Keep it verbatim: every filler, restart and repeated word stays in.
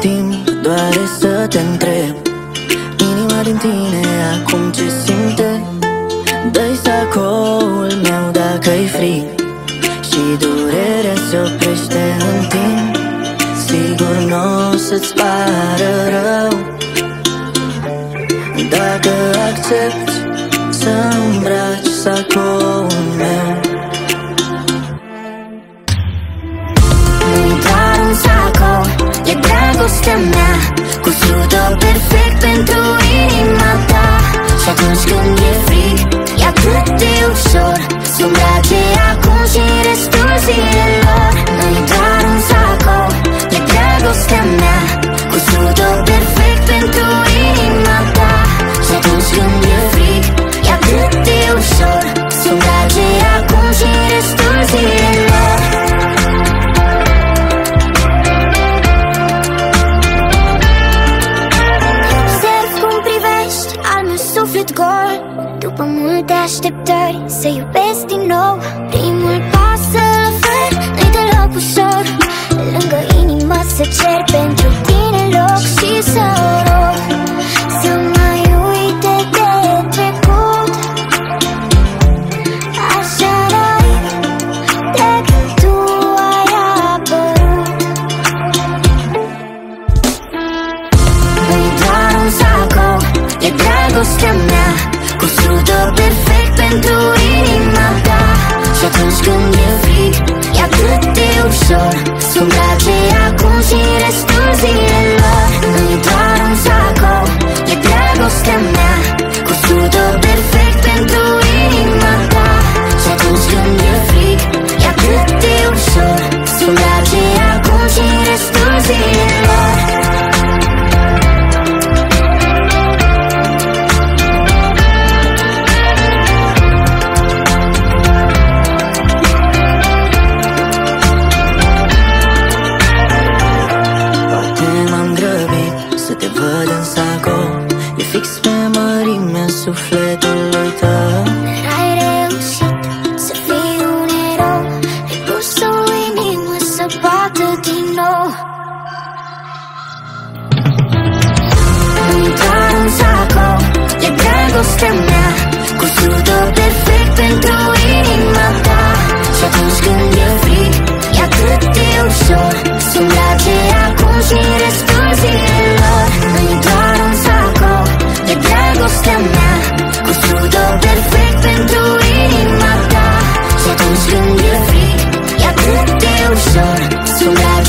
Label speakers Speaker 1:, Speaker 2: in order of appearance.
Speaker 1: timp doare să te întreb, inima din tine acum ce simte? Dă-i sacoul meu dacă-i frig și durerea se oprește în timp. Sigur n-o să-ți pară rău dacă accepti să îmbraci sacoul meu. Nu-i doar un sacou, e dragostea mea, cusut-o perfect pentru inima ta. Și atunci când e frig, e atât de ușor să îmbrace acum și restul zilelor. Nu-i doar un sacou, e dragostea mea, cusut-o perfect pentru inima ta. Și atunci când e frig, e atât de ușor să îmbrace acum și restul zilelor. Suflet gol, după multe așteptări să iubesc din nou. Primul pas să-l ofer, nu-i deloc ușor. Lângă inimă să cer pentru tine loc și să o rog să mai uite de trecut. Așa naiv de când tu ai apărut. Nu-i doar un sacou, e dragostea mea, cusut-o perfect pentru inima ta. Și atunci când e frig, e atât de ușor să îmbrace acum și restul zilelor. Nu-i doar un sacou, e dragostea mea, cusut-o perfect pentru inima ta. Și atunci când e frig, e atât de ușor să îmbrace acum și restul zilelor. Sufletului tău
Speaker 2: ai reușit să fii un erou, ai pus o inimă să bată din nou.
Speaker 1: Nu-i doar un sacou, e dragostea mea, cusut-o perfect pentru inima ta. Și atunci când e frig, e atât de ușor să îmbrace acum și restul zilelor. Nu-i doar un sacou, e dragostea mea, cusut-o perfect pentru inima ta. Și atunci când e frig, e atât de ușor să-mi